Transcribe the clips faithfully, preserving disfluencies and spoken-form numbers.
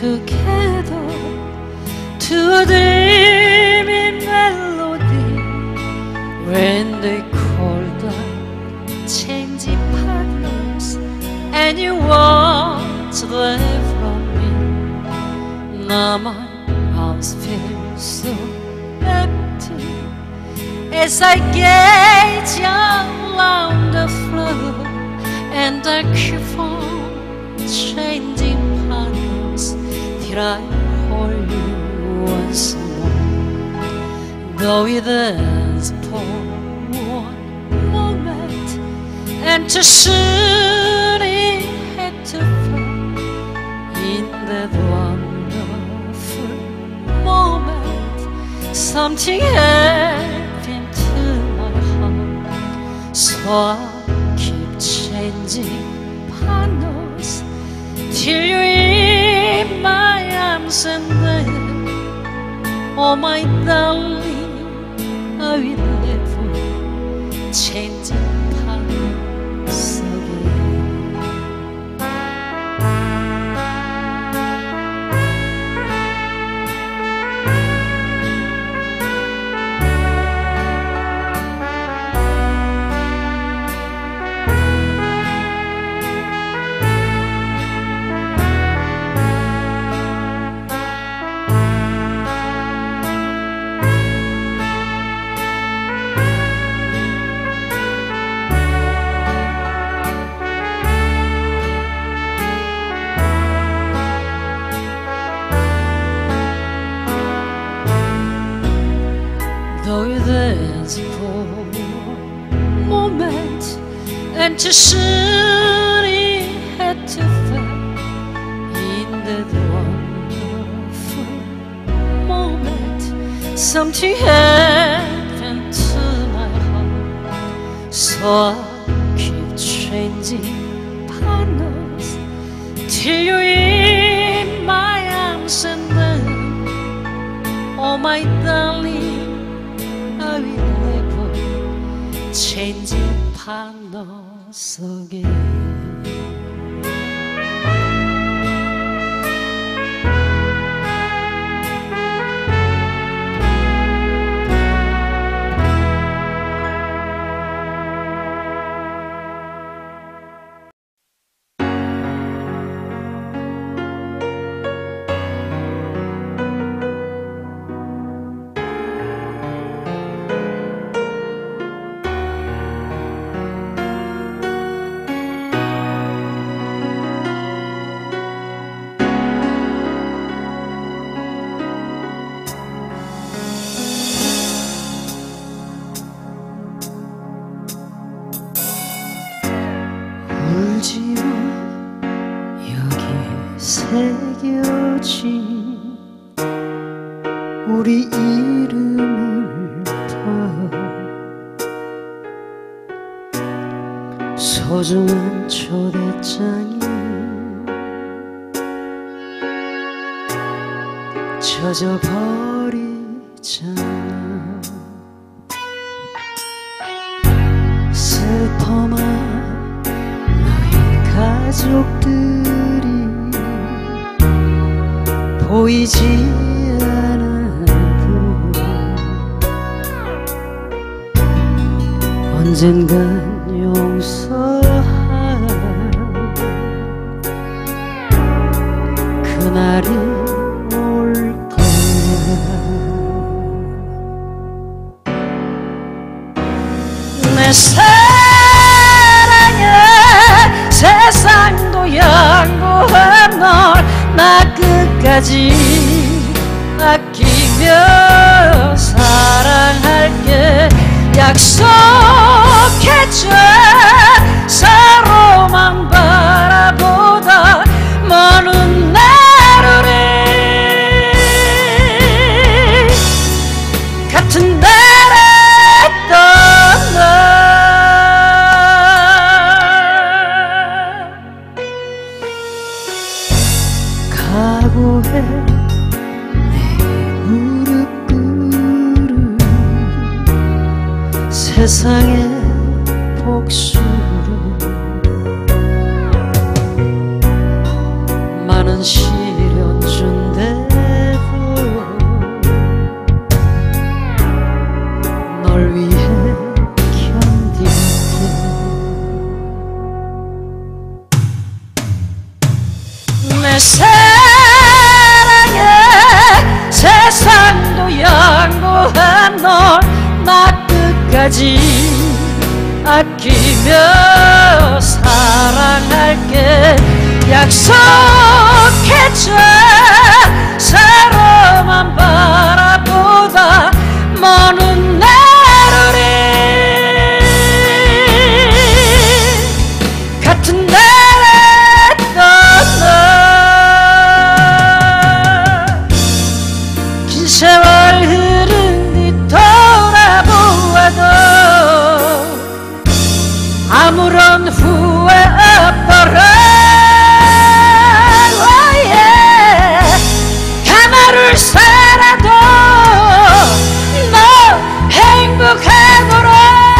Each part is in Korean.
together to a dreamy melody when they called up changing partners and you walked away from me. Now my arms feel so empty as I gaze around the floor, and I keep on changing partners till I hold you once more. Though we dance for one moment and too soon it had to fall, in that wonderful moment something happened to my heart. So I keep changing partners till you're in my arms, and then, oh my darling, I will never change partners again. Though you dance for a moment and too soon it had to fall, in that wonderful moment something happened to my heart. So I keep changing partners till you're in my arms, and then, oh my darling, I will never change partners again. 울지마 여기에 새겨진 우리 이름을 봐. 소중한 초대장이 젖어버리잖아. 슬퍼만 가족들이 보이지 않아도 언젠간 용서할 그날이 올 거야. 내 세상도 양보한 널 나 끝까지 아끼며 사랑할게. 약속해줘. 서로만 바라보다 먼 나를 같은 나라 떠나 각오해 내 무릎 꿇은 세상의 복수로. 많은 시련 중 내 사랑에 세상도 양보한 널 나 끝까지 아끼며 사랑할게. 약속했죠. 서로만 바라보다 먼 나를 같은 날에 떠나 긴 세월 흐른 뒤 돌아보아도 아무런 후회 없더라. 하나를 살아도 너 행복하도록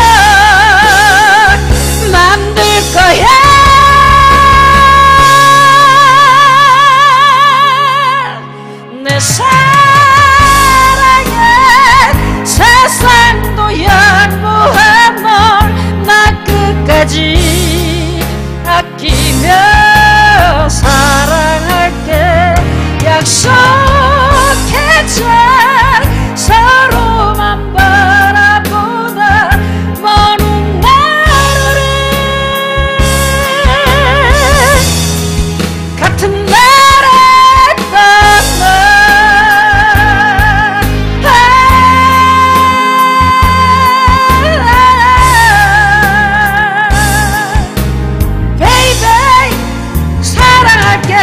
만들 거야. 내 사랑에 세상도 양보한 널 나 끝까지 아끼며 사랑할게. 약속했죠. 서로만 바라보다 먼 나를 같은 날에 떠나 Baby 사랑할게.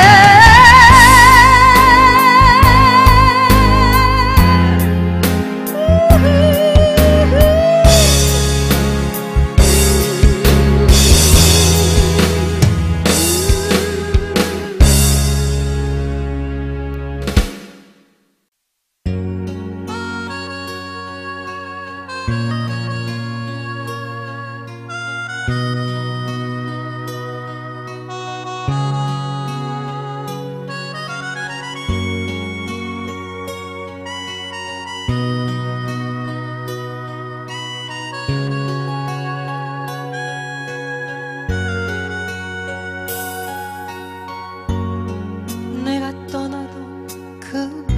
내가 떠나도 그만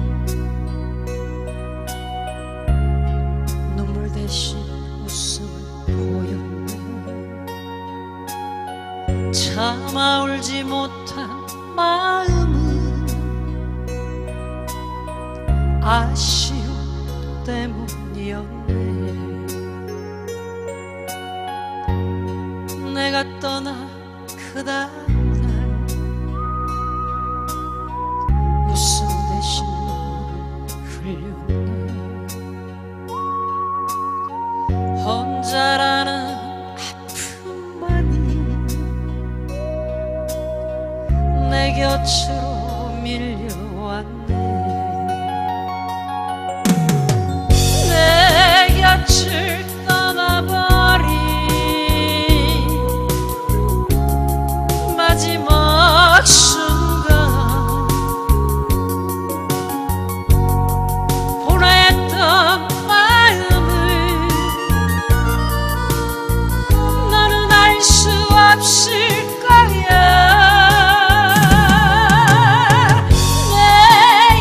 눈물 대신 웃음을 보였네. 참아 울지 못한 마음은 아쉬움 때문이었네. 내가 떠나 그 다음 웃음 대신 눈물을 흘렸네. 혼자라는 아픔만이 내 곁으로 밀려왔네. 내 곁을 떠나버린 마지막 순간 보냈던 마음을 너는 알 수 없을 거야. 내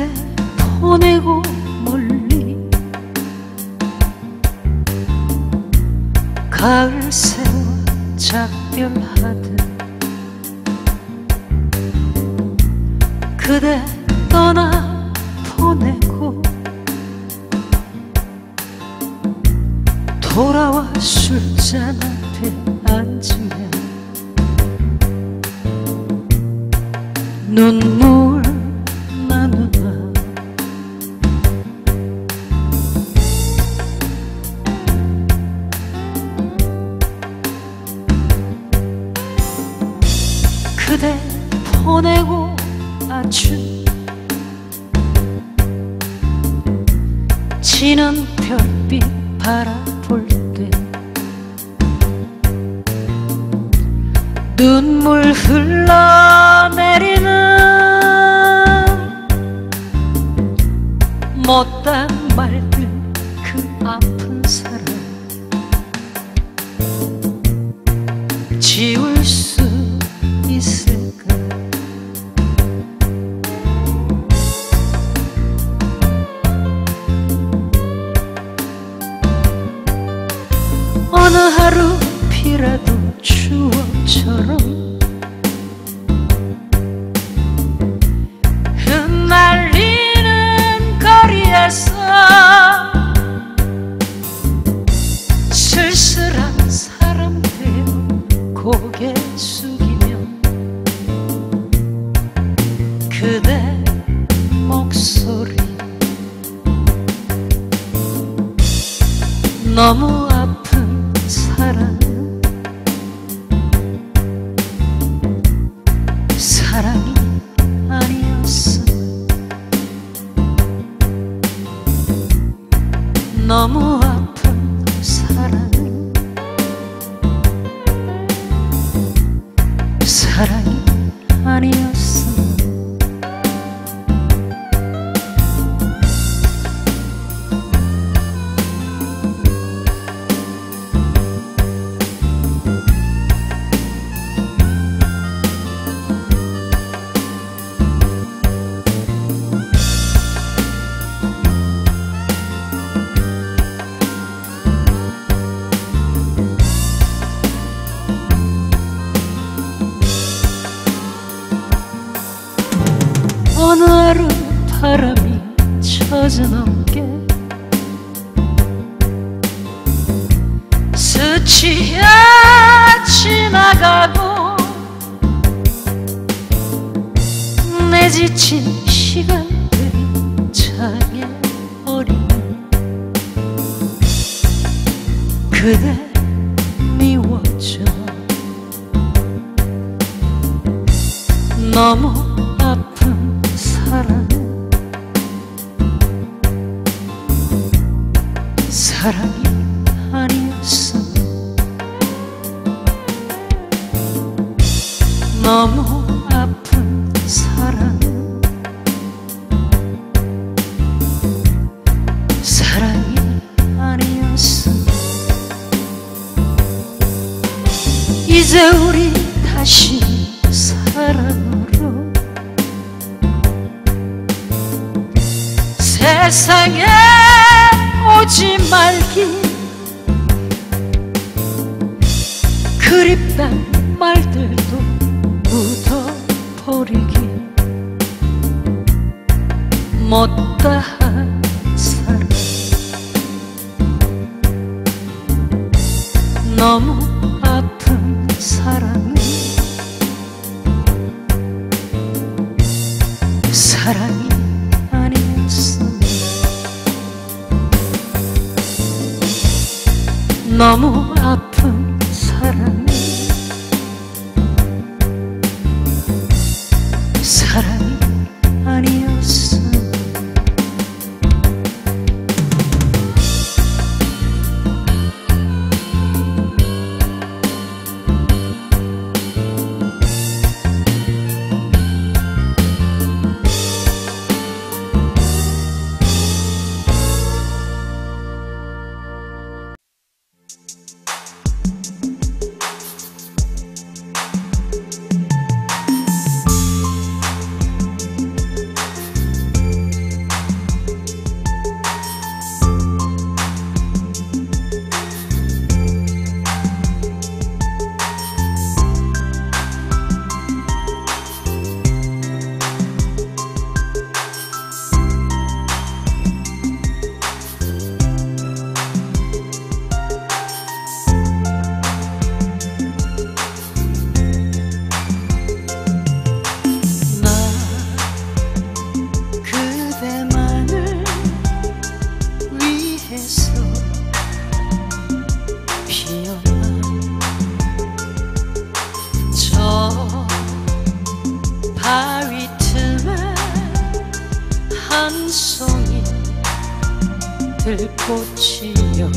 그대 보내고 멀리 가을 새와 작별하듯 그대 떠나 보내고 돌아와 술잔 앞에 앉으면 눈물 나누나 그대 보내고 아주 지는 별빛 바라볼 때 눈물 흘러내리는 못단 말들 그 아픈 사랑 지울 수 있을까? 어느 하루 비라도 추억처럼 흩날리는 거리에서 쓸쓸한 사람 되어 고개 숙이며 그대 목소리 너무 아픈 사랑 사랑이 아니었어 너무 아픈 사랑 사랑이 아니었어 어느 하루 바람이 젖은 어깨 스치어 지나가고 내 지친 시간들이 창에 어리는 그대 미워져 너무 아픈 사랑 사랑이 아니었어 너무 아픈 사랑 사랑이 아니었어 이제 우리 다시 사랑으로 세상에 오지 말기 그립단 말들도 묻어버리기 못다한 사랑 너무 아픈 사랑 사랑이 아니었어 너무 아픈 사랑 사랑이 아니었어 어디서 피었나. 저 바위 틈에 한 송이 들꽃이여,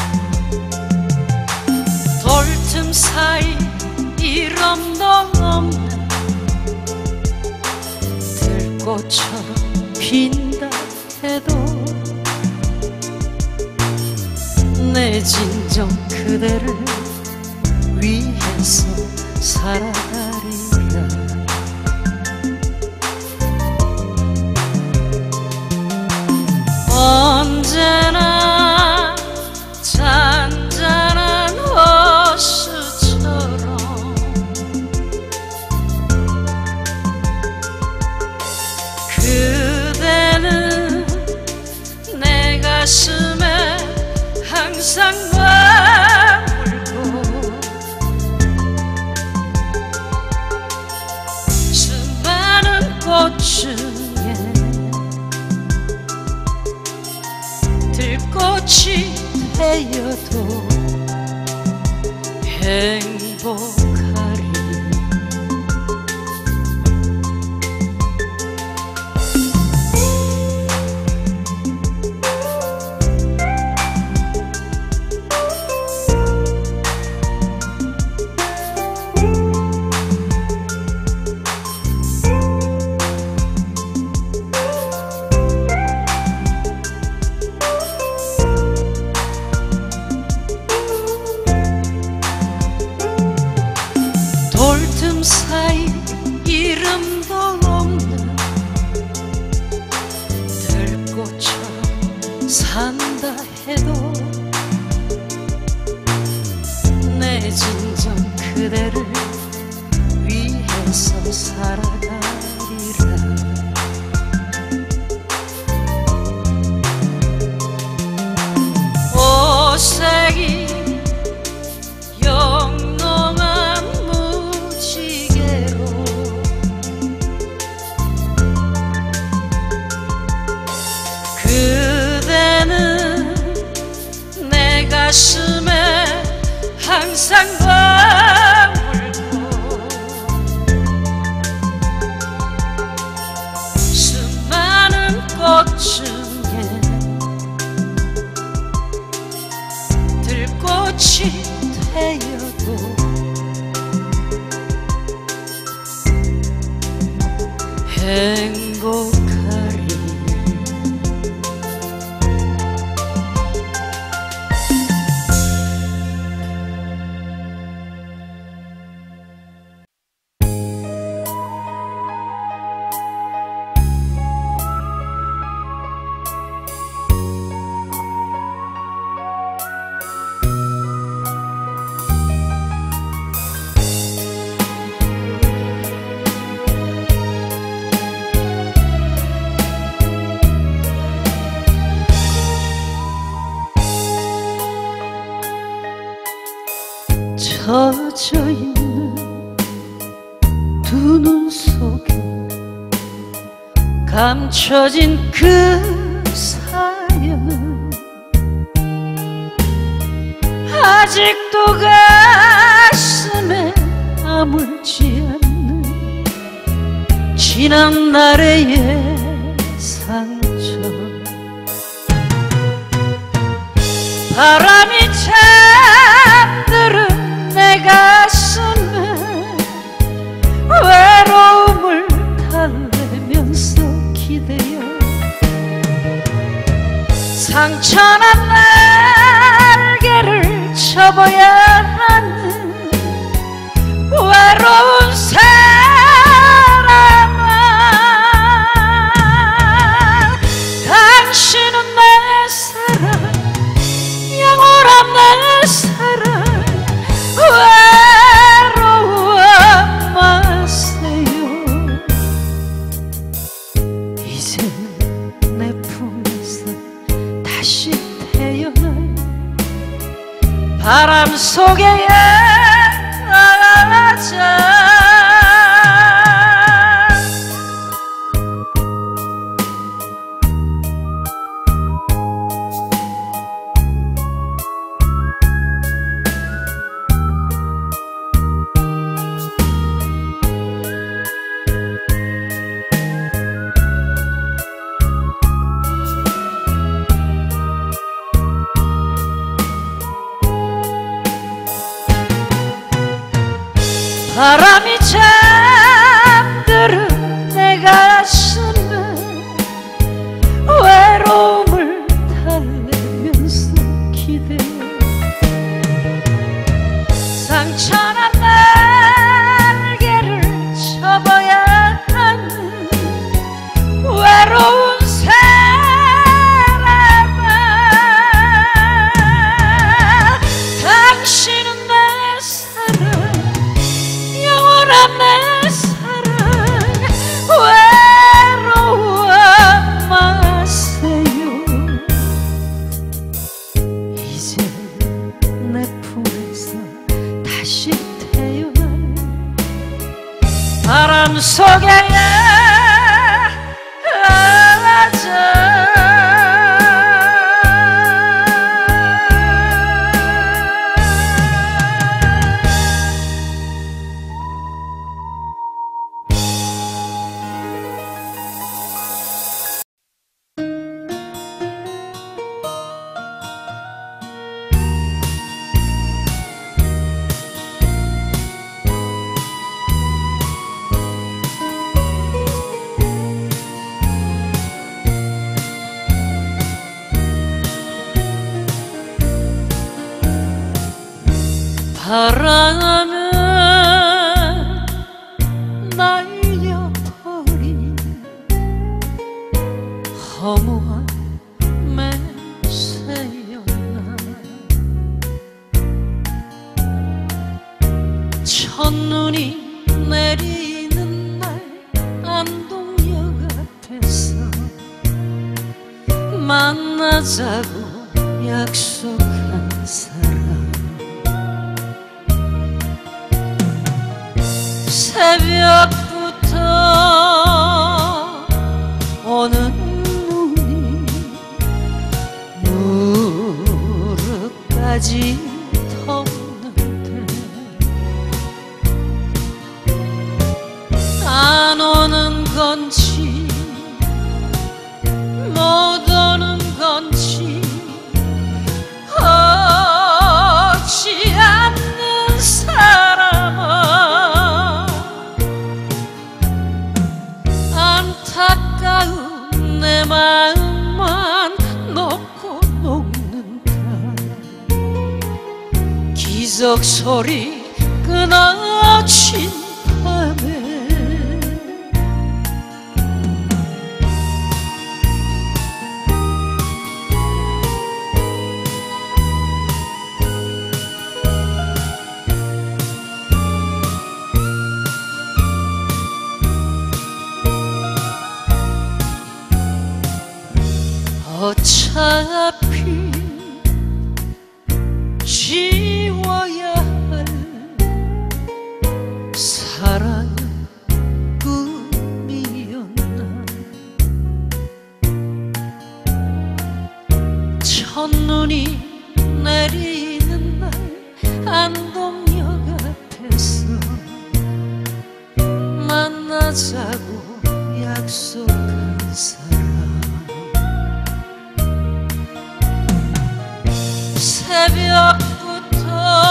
돌틈 사이 이름도 없는 들꽃처럼 핀다 해도 내 진정 그대를 위해서 살아가리라. 언제나 잔잔한 호수처럼 그대는 내 가슴에 항상 머물고, 수많은 꽃 중에 들꽃이 되어도 행복하리. 돌틈 사이 이름도 없는 들꽃처럼 산다 해도 내 진정 그대를 위해서 살아가리라. 오색이 영롱한 무지개로 그대는 내 가슴에 항상 머물고, 수많은 꽃 중에 들꽃이 되어도 행복하리. 젖어있는 두 눈 속에 감춰진 그 사연은 아직도 가슴에 아물지 않는 지난 날의 상처. 바람이 잠들은 내 가슴에 외로움을 달래면서 기대어 상처난 날개를 접어야 하는 외로운 사람아, 당신은 내 사랑, 영원한 내 사랑, 외로워 마세요. 이제는 내 품에서 다시 태어날 바람 속에 나가자. 바람이 잠들은 내 가슴에 외로움을 달래면서 기대 상처난 날개를 접어야 하는 외로운 사람아 당신은 내 사랑 영원한 내 사랑 외로워 마세요 이제 내 품에서 다시 태어난 바람 속에 바람에 날려버린 허무한 매새였나 첫눈이 내리는 날 안동역 앞에서 만나자고 약속한 사람 새벽부터 오는 눈이 무릎까지 덮는데 안 오는 건지 못 오는 건지 오지 않는 사람아 안타까운 내 마음만 놓고 녹는다 기적 소리 끊어진 밤에 어차피 지워야 할 사랑은 꿈이었나 첫눈이 내리는 날 안동역 앞에서 만나자고 약속한 사람 새벽부터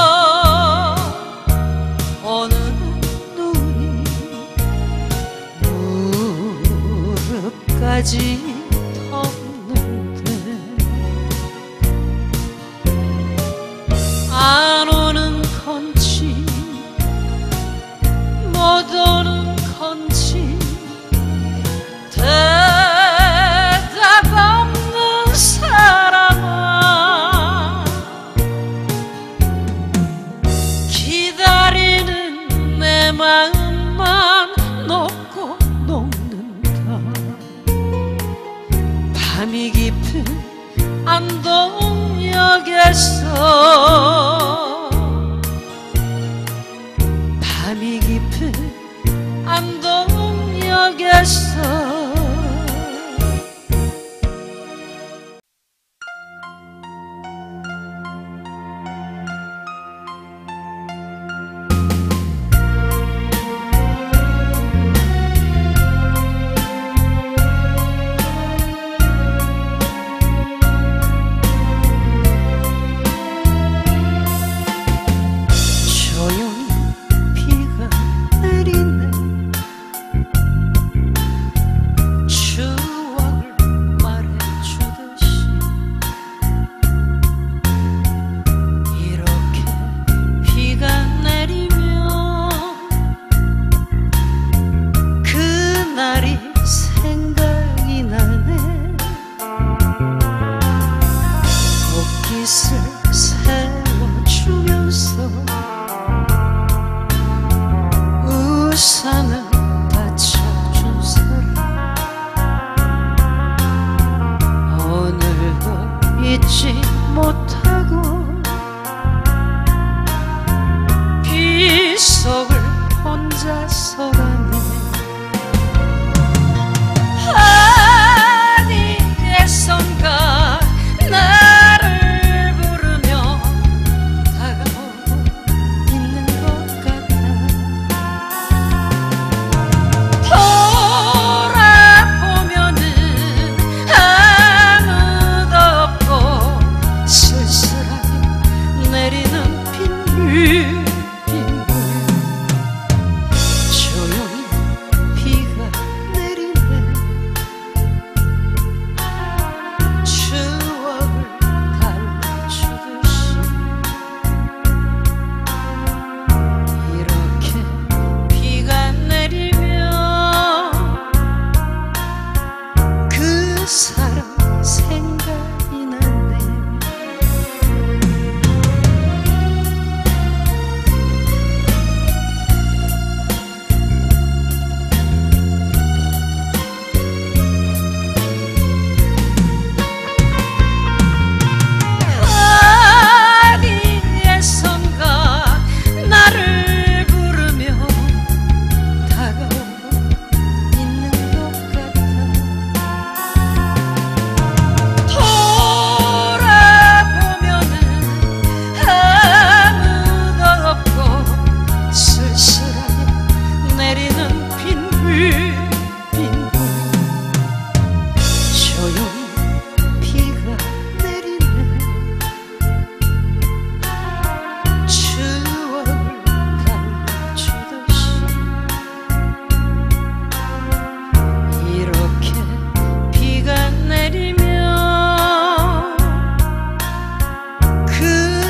오는 눈이 무릎까지 덮는데 안 오는 건지 못 오는 건지 대답 없는 사람아 기다리는 내 마음만 놓고 녹는다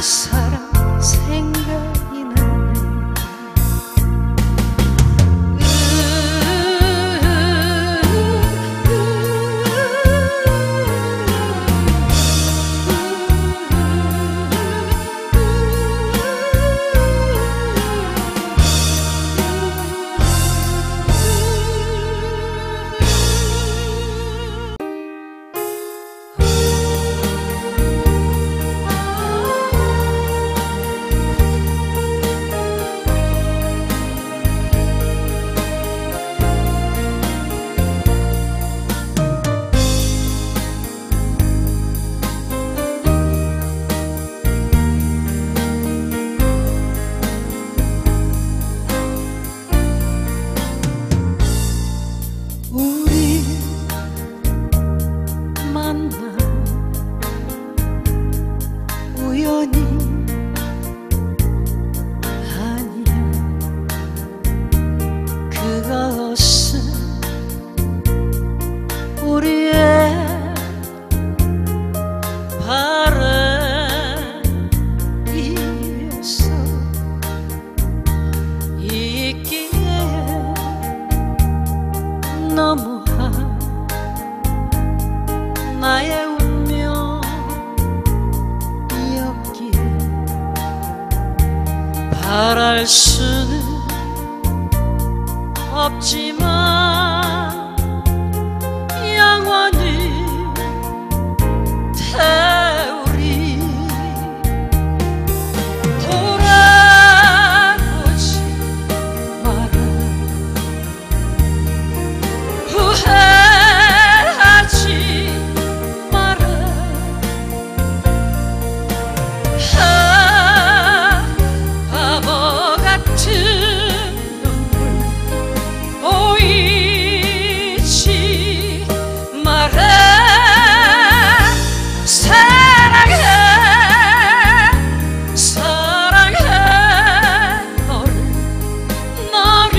사람 생각이 나네. 너무한 나의 운명이었기에 바랄 수는 없지만 영원히 태우리. 돌아보지 마라. 후회하지 마라. 아, 바보 같은 눈물 보이지 마라. 사랑해 사랑해 너를 너를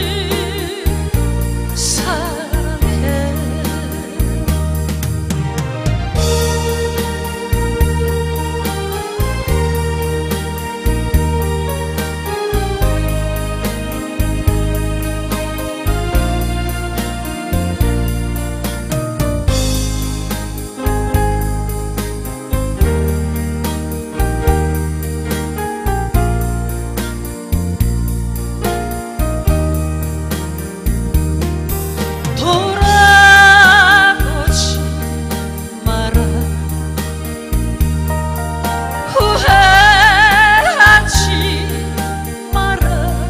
사랑해. 돌아보지 마라. 후회하지 마라.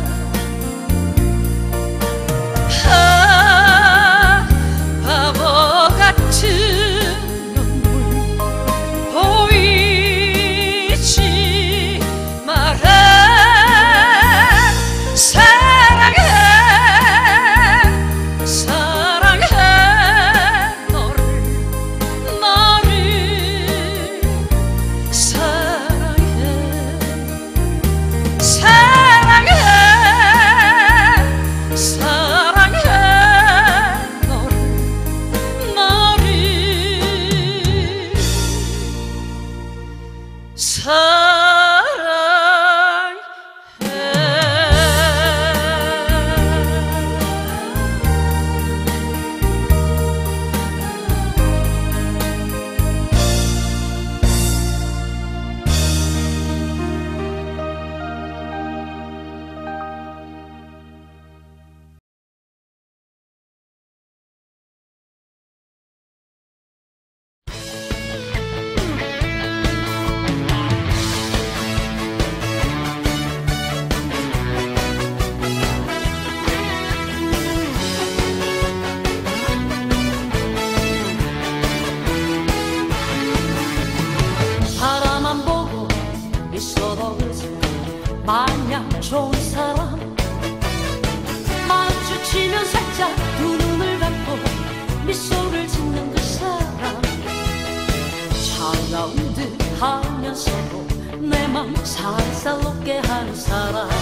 아, 바보 같은 눈물 보이지 마라. 사랑해 사랑해 너를 너를 사랑해. 사랑해 사랑해 너를 너를 바라만 보고 있어도 그저 마냥 좋은 사람. 마주치면 살짝 두 눈을 감고 미소를 짓는 그 사람. 차가운 듯 하면서도 내 맘 살살 녹게 하는 사람.